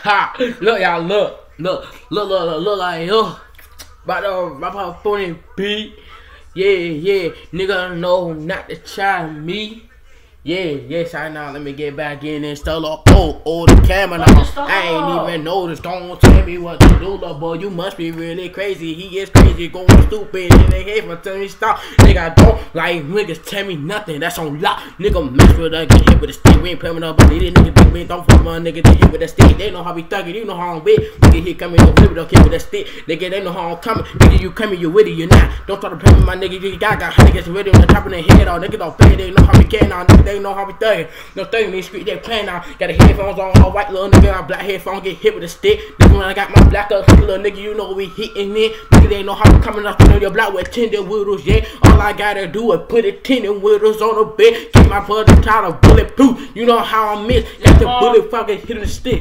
Ha! Look, y'all, look like, about to rap out funny beat. Yeah, nigga know not to try me. Yeah, sorry now, let me get back in and start up. Oh, the camera now. I ain't even noticed. Don't tell me what to do, little boy. You must be really crazy. He is crazy, going stupid. And they hate for telling me stop. Nigga, don't like niggas tell me nothing. That's on lock. Nigga, mess with us, get hit with a stick. We ain't playing up, but these niggas think we don't fuck my nigga. They hit with a stick. They know how we thuggin'. You know how I'm with. Nigga, he coming, you flip it up, hit with a stick. Nigga, they know how I'm coming. Nigga, you coming, you with it, you not. Don't try to play with my nigga. You got niggas ready on the top of their head. All niggas don't play. They know how we can now. Nigga, they know how we thuggin'. No thuggin' in the street, they playing now. Got the headphones on, all white little nigga. Got black headphones, get hit with a stick. Nigga, when I got my black up, little nigga, you know we hitting it. Nigga, they know how we coming up on your block with tender whittles, yeah. All I gotta do is put it tender whittles on the bed. Keep my brother tired of bulletproof. You know how I miss. Got the bullet fucking hitting the stick.